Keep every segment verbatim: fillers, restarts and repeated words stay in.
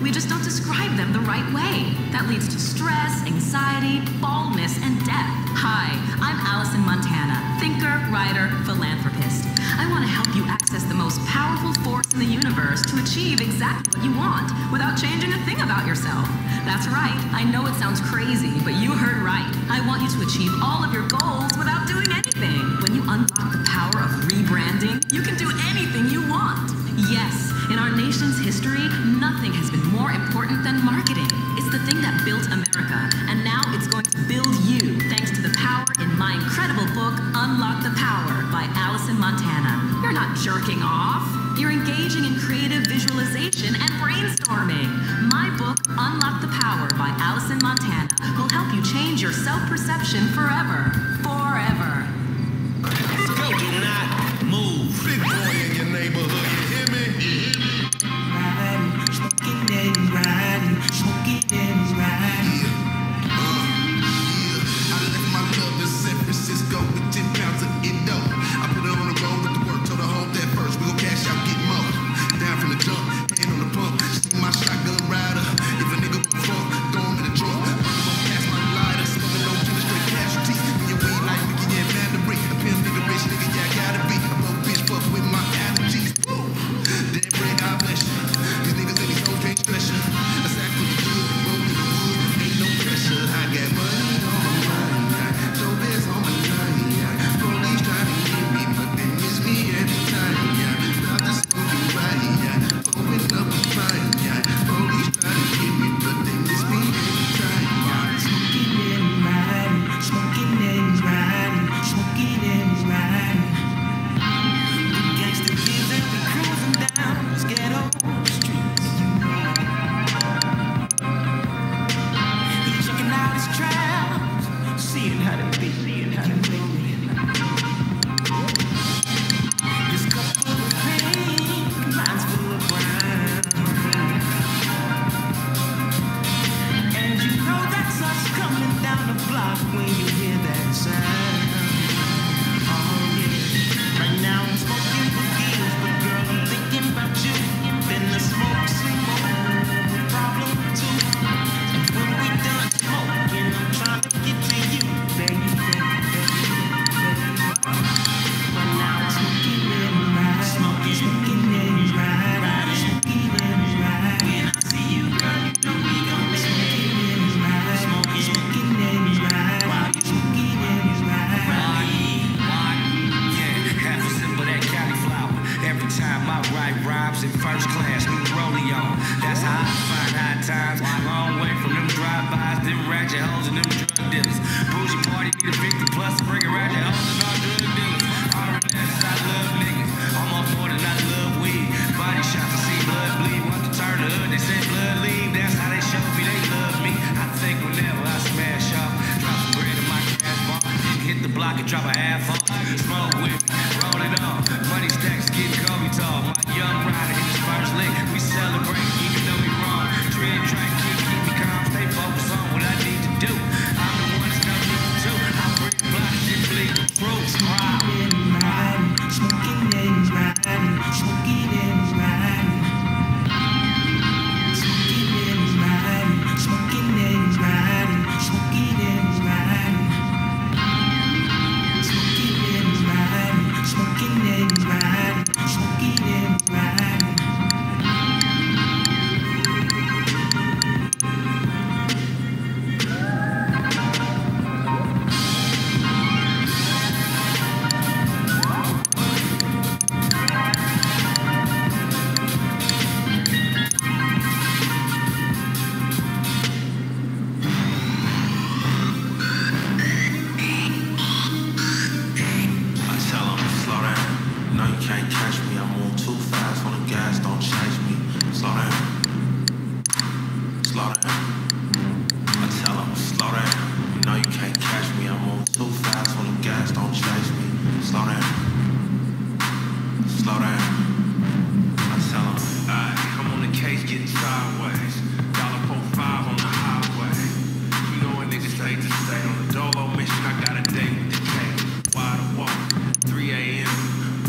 We just don't describe them the right way. That leads to stress, anxiety, baldness, and death. Hi, I'm Allison Montana, thinker, writer, philanthropist. I want to help you access the most powerful force in the universe to achieve exactly what you want without changing a thing about yourself. That's right. I know it sounds crazy, but you heard right. I want you to achieve all of your goals without doing anything. When you unlock the power of rebranding, you can do anything you want. Yes, in our nation's history, nothing has been more important than marketing. It's the thing that built America, and now it's going to build you thanks to the power in my incredible book, Unlock the Power by Allison Montana. You're not jerking off. You're engaging in creative visualization and brainstorming. My book, Unlock the Power by Allison Montana, will help you change your self-perception forever. Forever. Let's go. Do not move. Big boy in your neighborhood, you hear me? Riding, smoking and riding, smoking and riding. Yeah. Uh, yeah. I left my love in San Francisco with ten pounds of Indo. I put her on the road with the work, told her hold that first. We gon' cash out, get more. Down from the jump, hand on the pump. See my shotgun rider. If a nigga won't fuck, throw him in the trunk. Run him up past my lighter, smoking on to the straight casualties. When you weed like Mickey, yeah, Mandarin. A pimp nigga, rich nigga, yeah, I gotta be. A broke bitch, fuck with my allergies. Woo! Dead bread, God bless you. These niggas and these hoes can't stress you. A sack for the good, roll to the wood, ain't no pressure. I got money on my mind, no beds on my line. Police trying to get me, but they miss me every time. Not the smoking right, open up a fire. Police trying to get me, but they miss me every time. Smoking and riding, smoking and riding, smoking and riding. The gangsta kids that be cruising down those ghetto streets. He's checking out his traps, seeing how they be, seeing how they be. His cup full of pain, mine's full of brown. And you know that's us coming down the block when you hear that sound. Oh yeah. Right now I'm smoking boogies, but girl I'm thinking about you. Then the smoke some more, problem too. And when we done smoking, I'm trying to get to you, baby, baby, baby, baby. But now I'm smoking and riding, smoking, smoking and riding, smoking and riding. When I see you, girl, you know we gon' make it. Smoking, smoking and riding, while you smoking and riding. Yeah, half a sip of that cauliflower. Every time I write rhymes in first class, new rollie on. That's how I find high times. Long way from them drive-bys, them ratchet hoes and them drug dealers. Bougie party need a fifty plus to bring a ratchet hoes and all drug dealers. R and S, I love niggas, almost more than I love weed. Body shots, I see blood bleed. Want to turn the hood, they say blood leave. That's how they show me they love me. I think whenever I smash off, drop some bread in my cash bar, hit the block and drop a half off. Smoke with me, roll it on. Money stacks, getting Kobe tall. My young rider hit his first lick. We celebrate even though we wrong. Tread track, keep, keep me calm, stay focused on what I need to do. I'm the one that's no need to. I bring the block and bleed the fruits. Smoking and riding, smoking and riding, smoking and riding, smoking and riding, smoking and riding, smoking and riding, smoking and riding, smoking and riding.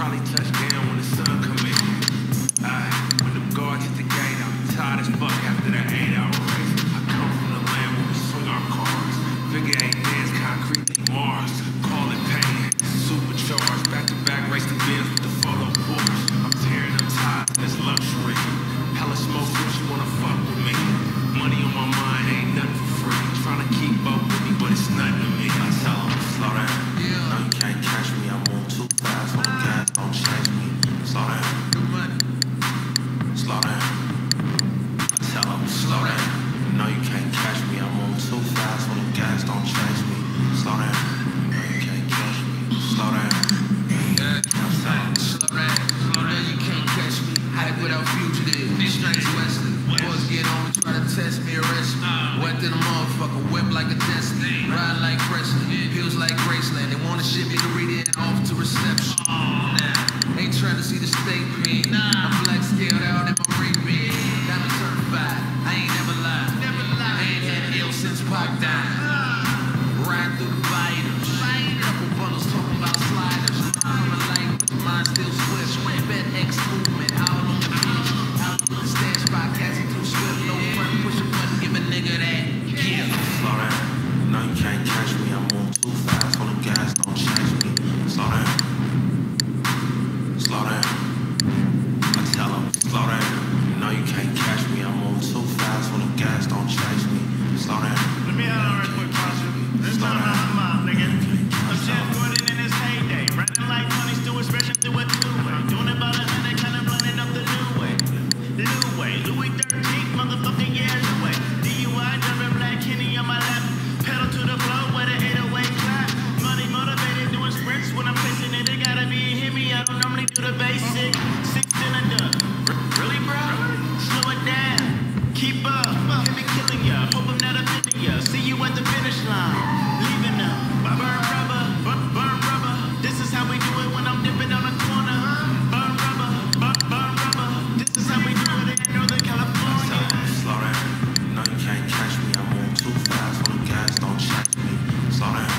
Fuck after slow down. No, you can't catch me. I'm moving too fast when the gas don't chase me. Slow down. No, you can't catch me. Slow down. Yeah, I'm saying. Slow down. Slow down. You can't catch me. Hide without fugitive. Strange Wesley. Boys get on me, try to test me, arrest me. Wet than a motherfucker, whip like a Destiny. Ride like Presley, pills like Graceland. They wanna ship me to read it off to reception. Nah, ain't trying to see the state me. I'm black scaled out in my ring beat. Diamond certified, I ain't never lied. I ain't had ill since Pac died. Ride through the fighters. Couple bundles talking about sliders. I'm a light, but mine still swift. Bet X movement out on the beach. Out on the stash spot, catching too swift. No front, push a button, give a nigga that. Yeah. Slow down. No, you can't catch me. I'm moving too fast when the gas don't chase me. Slow down. Slow down. I tell them, slow down. No, you can't catch me. I'm moving too fast when the gas don't chase me. Slow down. Let me out on real quick, Pasha. This Slow not down. my mom, nigga. I'm Jeff Gordon in his heyday. Running like money, still expression through a two-way. Doing about a hundred, kind of blending up the new way. New way. Louis thirteenth, motherfucking yeah, Louis. D U I, driving black Kenny on my lap. Pedal to the floor with an eight oh eight clap. Money motivated, doing sprints when I'm facing it. It gotta be a hit me. I don't normally do the basic. Six in a dub. Really, bro? Slow it down. Keep up. Hit me killing ya. Hope I'm not offending ya. See you at the finish line. Leaving them. Burn rubber. Burn, burn rubber. This is how we do it when I'm dipping on the corner. Burn rubber. Burn, burn rubber. This is how we do it in Northern California. Slow down. No, you can't catch me. I'm moving too fast when the gas don't chase me. Slow down.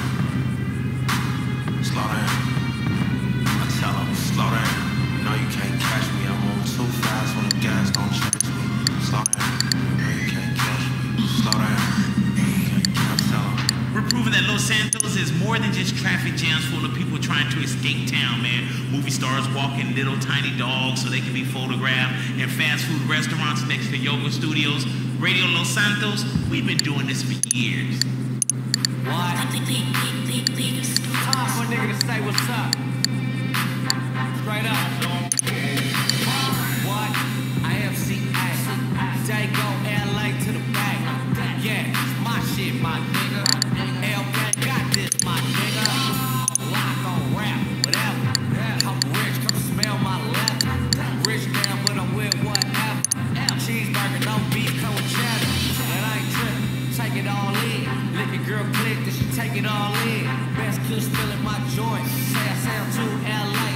Slow down. I tell them, slow down. No, you can't catch me. I'm moving too fast when the gas don't chase me. Slow down. No, you can't catch me. Slow down. I tell them. We're proving that Los Santos is more than just traffic jams full of people trying to escape town, man. Movie stars walking little tiny dogs so they can be photographed, and fast food restaurants next to yoga studios. Radio Los Santos, we've been doing this for years. What? Time for a nigga to say what's up. Straight up. What? I M C A. Jago L A to the back. Yeah, my shit, my nigga. L K got this, my nigga. Lock on rap, whatever. I'm rich, come smell my leather. Rich now, but I'm with whatever. Cheeseburger, no beef, come with cheddar. And I ain't trippin', take it all in. Lick your girl click, then she take it all in. Best kush still in my joint. Say I sound too L A.